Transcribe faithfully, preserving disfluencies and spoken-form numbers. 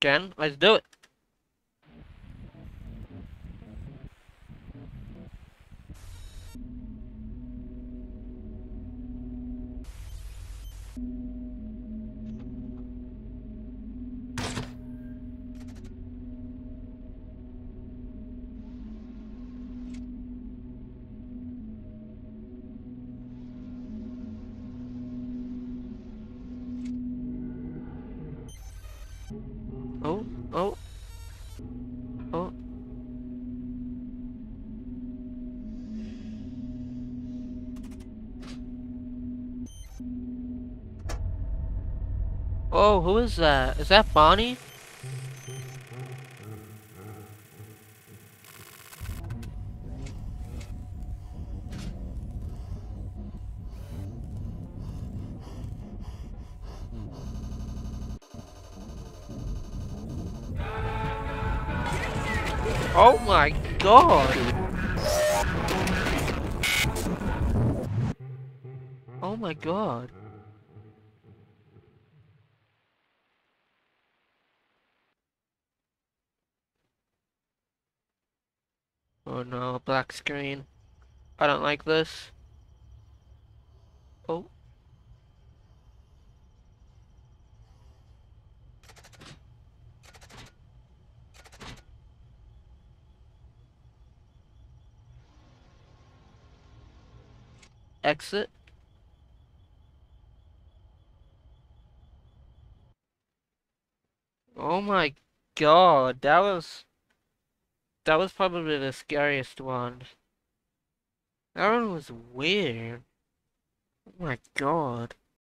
again. Let's do it. Oh, oh, oh. Oh, who is that? Is that Bonnie? Oh my god! Oh my god. Oh no, black screen. I don't like this. Oh. Exit. Oh my god, that was... That was probably the scariest one. That one was weird. Oh my god.